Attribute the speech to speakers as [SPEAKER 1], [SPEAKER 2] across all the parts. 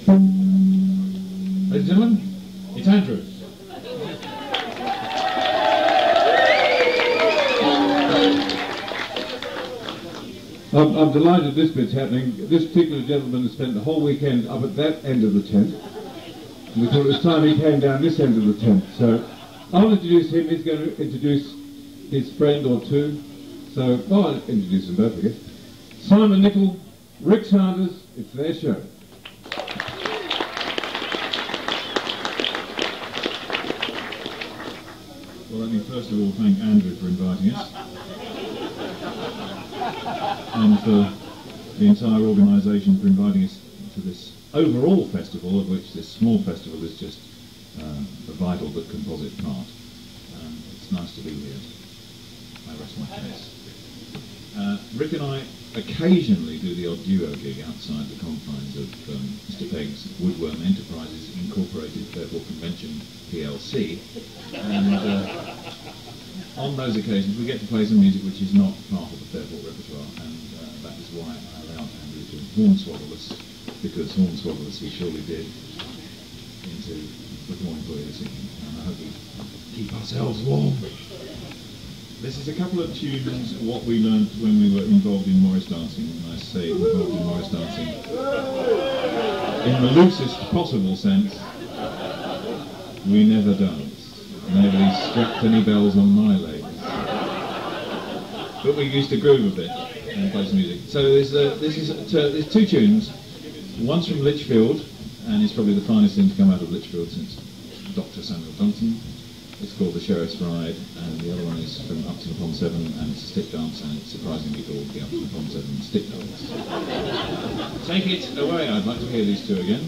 [SPEAKER 1] Ladies and gentlemen, it's Andrew. I'm delighted this bit's happening. This particular gentleman has spent the whole weekend up at that end of the tent. And we thought it was time he came down this end of the tent. So I'll introduce him. He's going to introduce his friend or two. So, well, I'll introduce them both, I guess. Simon, Nicol, Ric Sanders, it's their show.
[SPEAKER 2] Well, let me first of all thank Andrew for inviting us. And for the entire organisation for inviting us to this overall festival, of which this small festival is just a vital but composite part. It's nice to be here. I rest my case. Ric and I occasionally do the odd duo gig outside the confines of Mr. Pegg's Woodworm Enterprises Incorporated Fairport Convention PLC, and on those occasions we get to play some music which is not part of the Fairport repertoire, and that is why I allowed Andrew to hornswoggle us, because hornswoggle us he surely did, into performing for you this evening, and I hope we keep ourselves warm. This is a couple of tunes, what we learnt when we were involved in Morris dancing, and I say involved in Morris dancing in the loosest possible sense. We never danced. Nobody strapped any bells on my legs. But we used to groove a bit and play some music. So there's two tunes. One's from Lichfield, and it's probably the finest thing to come out of Lichfield since Dr. Samuel Johnson. It's called The Sheriff's Bride, and the other one is from Upton-Upon-Severn, and it's a stick dance, and it's surprisingly called the Upton-Upon-Severn Stick Dance. Take it away, I'd like to hear these two again.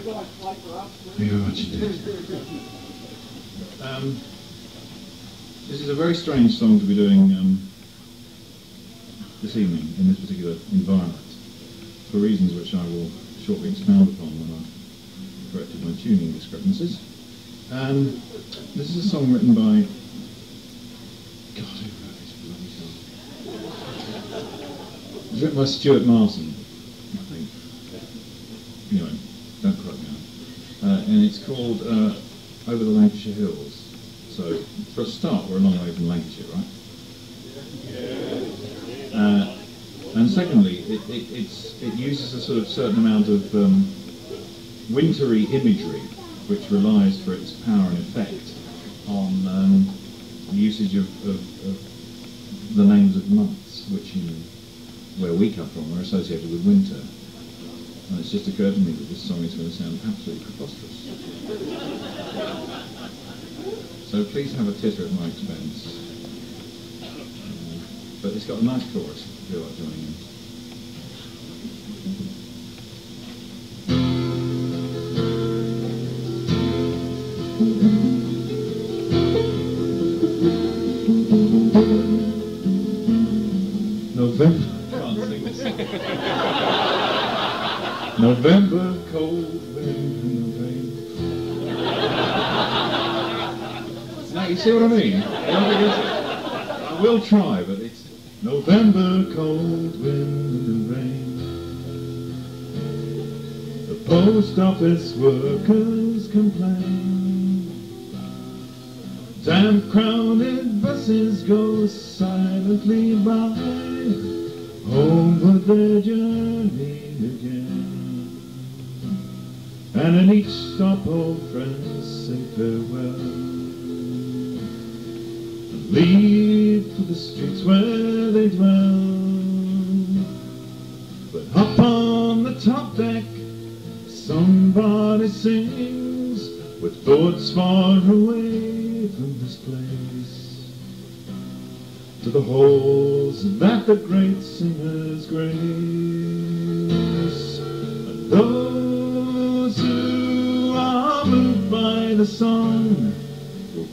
[SPEAKER 2] Very much indeed. This is a very strange song to be doing this evening in this particular environment, for reasons which I will shortly expound upon when I've corrected my tuning discrepancies. This is a song written by... God, who wrote this bloody song? It's written by Stuart Maartin, I think. Anyway, don't correct me on it. And it's called Over the Lancashire Hills. So, for a start, we're a long way from Lancashire, right? And secondly, it uses a sort of certain amount of wintry imagery, which relies for its power and effect on the usage of the names of months, which where we come from are associated with winter. And it's just occurred to me that this song is going to sound absolutely preposterous. So please have a titter at my expense. But it's got a nice chorus if you feel like joining in. November. I can't sing this song. November, cold wind in the rain. Now you see what I mean? I will try, but it's November, cold wind and rain. The post office workers complain. Damp crowded buses go silently by, homeward their journey again. And at each stop old friends say farewell, and leave for the streets where they dwell. But up on the top deck somebody sings, with thoughts far away from this place, to the halls that the great singers grace. And those who are moved by the song will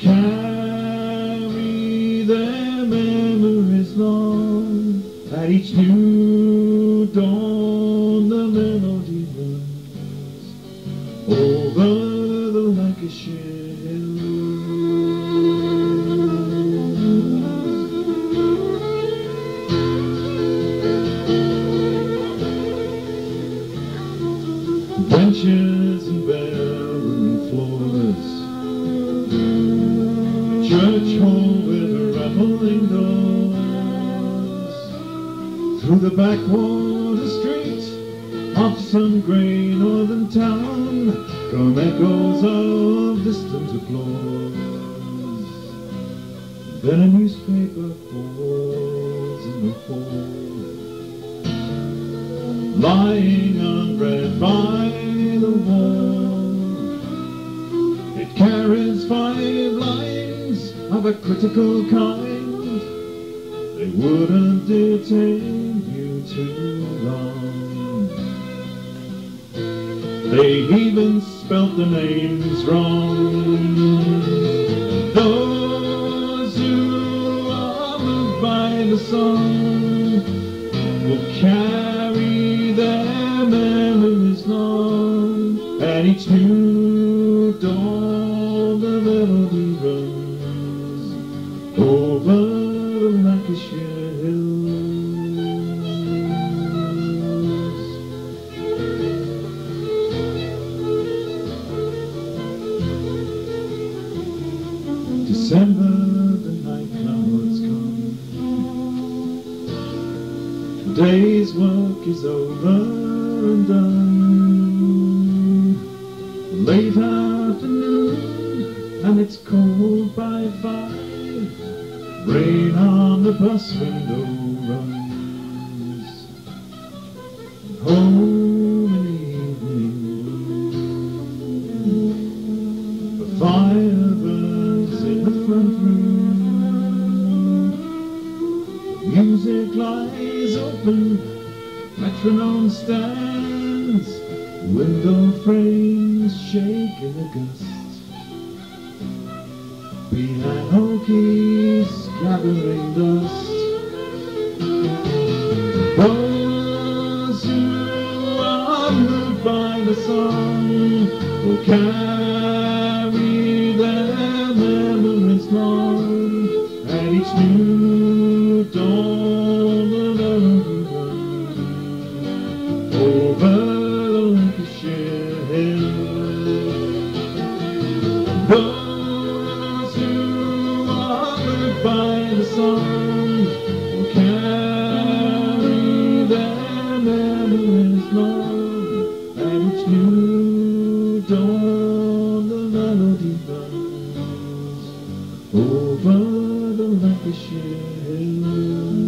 [SPEAKER 2] carry their memories long. At each new dawn the melody runs over the Lancashire hills. Benches and bare-wooden floors, church hall with rattling doors, through the backwater street of some grey northern town come echoes of distant applause. Then a newspaper falls in the hall, lying unread by the wall. It carries 5 lines of a critical kind. They wouldn't detain you too long. They even spelt the names wrong. Those who are moved by the song will carry their memories long. At each new dawn the melody runs over the Lancashire hills. December, the night clouds come, the day's work is over and done. Late afternoon, and it's cold by 5. Rain on the bus window runs. Home in the evening, the fire burns in the front room. The music lies open, metronome stands, window frame trees shake in the gust. Behind honkies gathering dust. Those who are moved by the sun will carry their memories long, and each new dawn over the Lancashire hills. Those who are moved by the sun will carry their memories long, and each new dawn the melody runs over the Lancashire hills.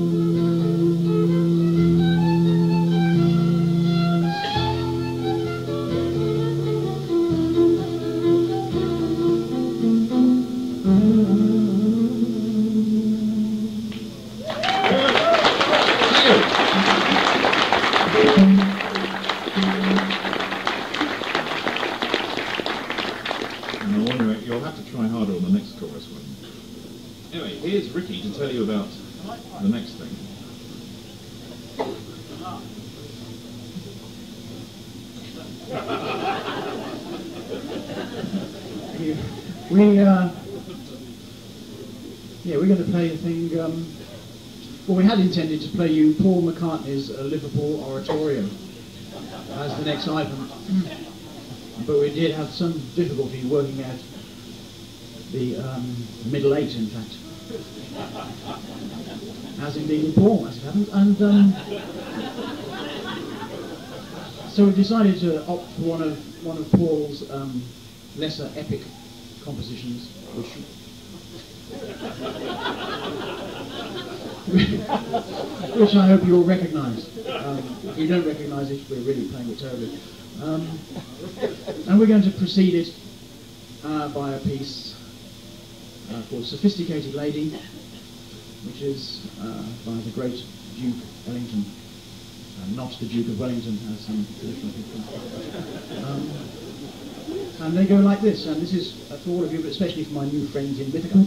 [SPEAKER 2] You'll have to try harder on the next chorus one. Anyway, here's Ricky to tell you about the next thing.
[SPEAKER 3] We're going to play a thing. Well, we had intended to play you Paul McCartney's Liverpool Oratorio as the next item, but we did have some difficulty working out the middle eight, in fact, as indeed in Paul, as it happens, and so we decided to opt for one of Paul's lesser epic compositions, which I hope you'll recognise. If you don't recognise it, we're really playing it terribly. And we're going to precede it by a piece called Sophisticated Lady, which is by the great Duke Ellington, not the Duke of Wellington, as some traditional people think. And they go like this, and this is for all of you, but especially for my new friends in Ithaca.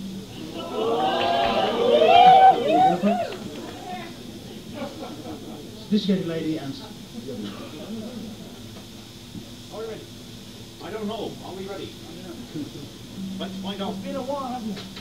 [SPEAKER 3] Sophisticated Lady and...
[SPEAKER 4] Are we ready? I don't know. Are we ready? Let's find out. It's been a while, hasn't it?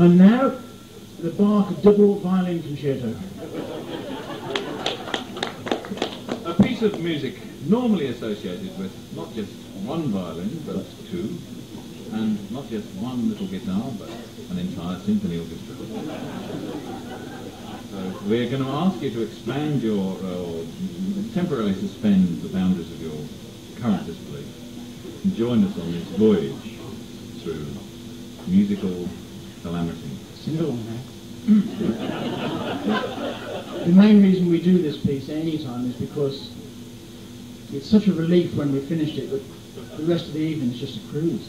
[SPEAKER 3] And now, the Bach double violin concerto.
[SPEAKER 2] A piece of music normally associated with not just one violin, but two, and not just one little guitar, but an entire symphony orchestra. So we're going to ask you to expand your, or temporarily suspend the boundaries of your current disbelief and join us on this voyage through musical calamity.
[SPEAKER 3] The main reason we do this piece any time is because it's such a relief when we've finished it that the rest of the evening is just a cruise.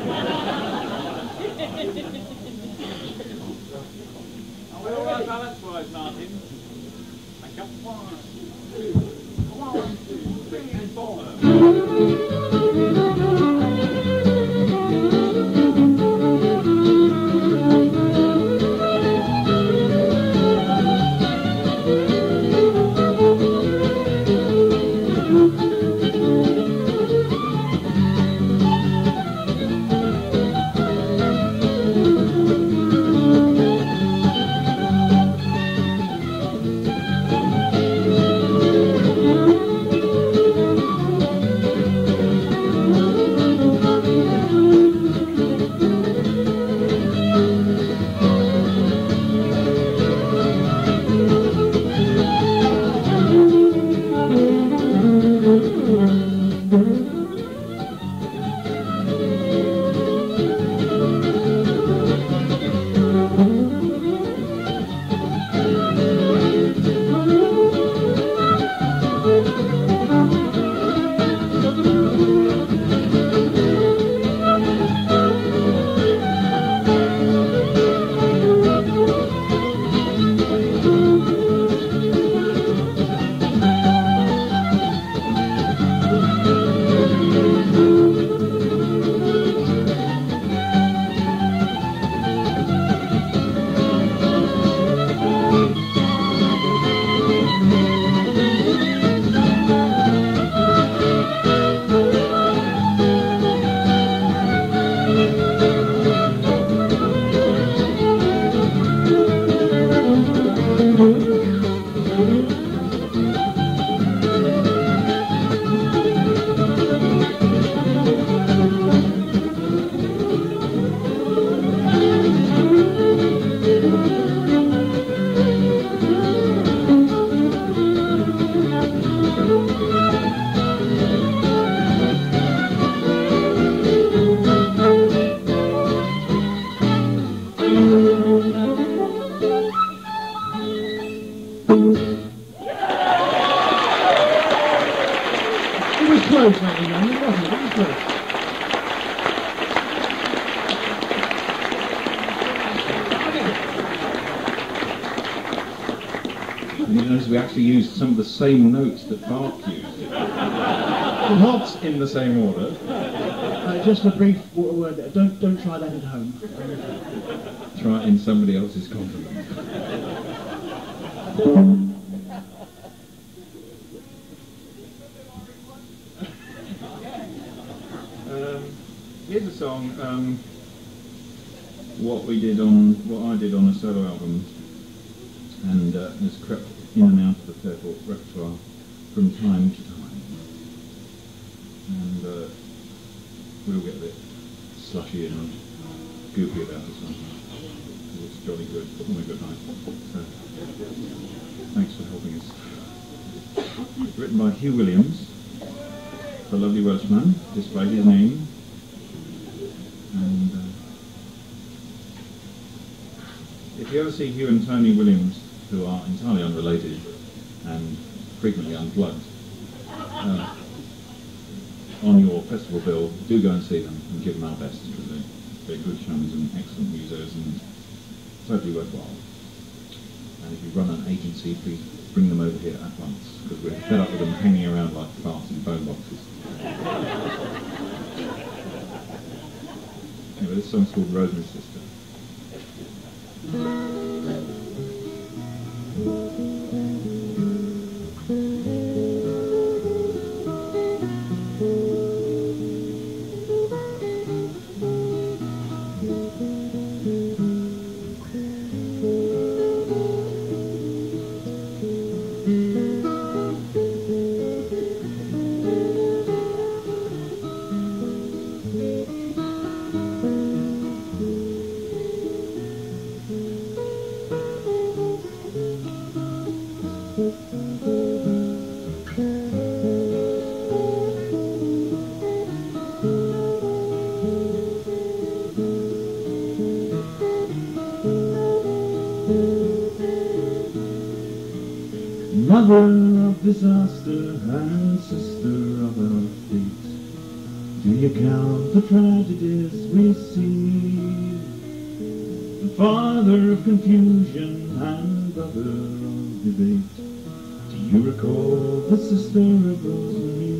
[SPEAKER 4] Are we all right balance-wise, Maartin? Thank you. 1, 2, 3, and 4.
[SPEAKER 2] We actually used some of the same notes that Bach used. Not in the same order.
[SPEAKER 3] Just a brief word there. Don't try that at home.
[SPEAKER 2] Try it in somebody else's confidence. Here's a song. What I did on a solo album, and has crept in and out of the Fairport repertoire from time to time. And we'll get a bit slushy and goofy about this one. It's jolly good, but on a good night. So, thanks for helping us. Written by Hugh Williams, the lovely Welshman, displayed his name. And if you ever see Hugh and Tony Williams, who are entirely unrelated and frequently unplugged, on your festival bill, do go and see them and give them our best, because they're good showmans and excellent musos and totally worthwhile. And if you run an agency, please bring them over here at once, because we're fed up with them hanging around like farts in bone boxes. Anyway, this song's called Rosemary's Sister. Mother of disaster and sister of our fate, do you count the tragedies we see? And father of confusion and brother of debate, do you recall the sister of Rosemary?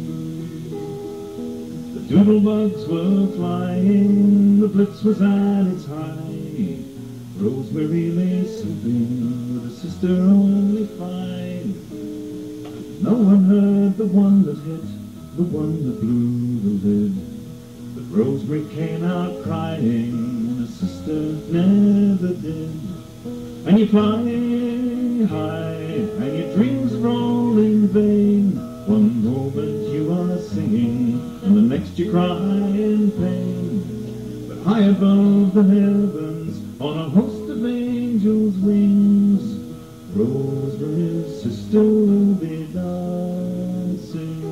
[SPEAKER 2] The doodlebugs were flying, the blitz was at its height. Rosemary lay sleeping with a sister only fine. No one heard the one that hit, the one that blew the lid. But Rosemary came out crying, and her sister never did. And you fly high, and your dreams were all in vain. One moment you are singing, and the next you cry in pain. But high above the heavens, on a host of angels' wings, Rosemary's sister will be dancing.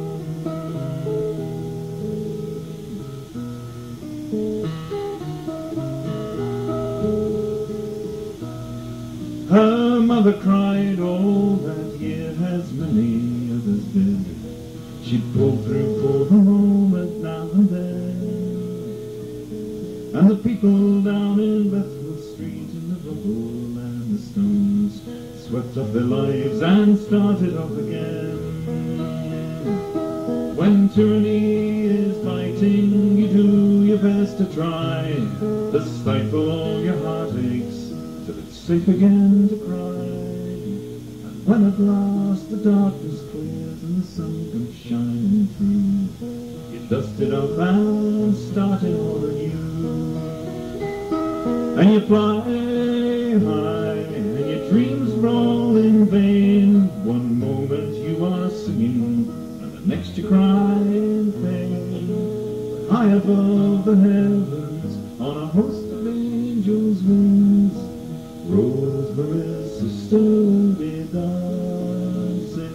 [SPEAKER 2] Her mother cried all that year, as many others did. She'd pull through for the moment now and then. And the people down in Bethel Street, in the rubble and the stones, swept up their lives and started off again. When tyranny is biting, you do your best to try to stifle all your heartaches till it's safe again to cry. And when at last the darkness clears and the sun comes shining through, you dust it off and start it all anew. And you fly high, and your dreams roll in vain. One moment you are singing, and the next you cry in pain. But high above the heavens, on a host of angels' wings, Rosemary's sister will be dancing.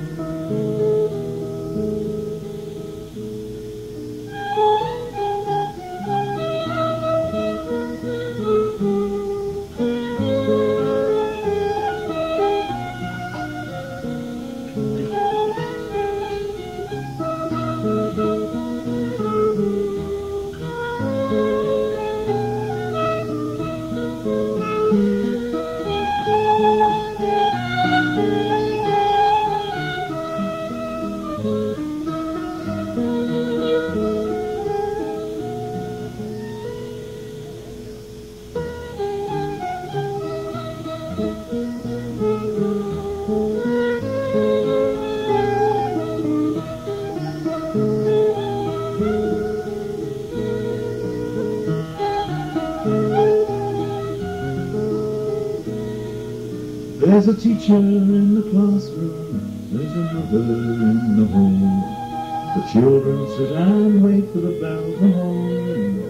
[SPEAKER 2] There's a teacher in the classroom, there's a mother in the home. The children sit and wait for the bell to home.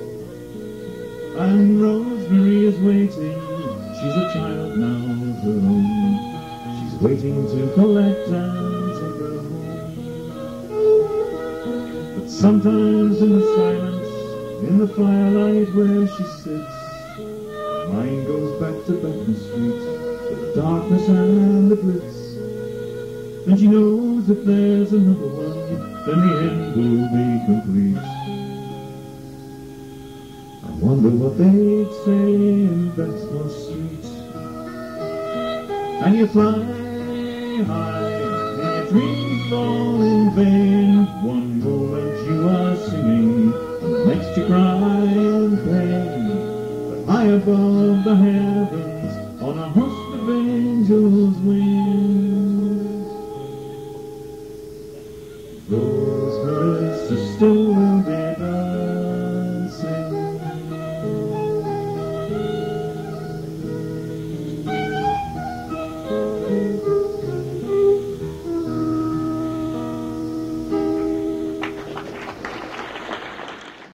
[SPEAKER 2] And Rosemary is waiting, she's a child now of her own. She's waiting to collect and take her home. But sometimes in the silence, in the firelight where she sits, her mind goes back to Beacon Street, the darkness and the blitz. And she knows if there's another one, then the end will be complete. I wonder what they'd say in Bexmore Street. And you fly high, and your dreams fall in vain. One moment you are singing, and the next you cry in pain. But high above the heavens, on a host of angels' wings,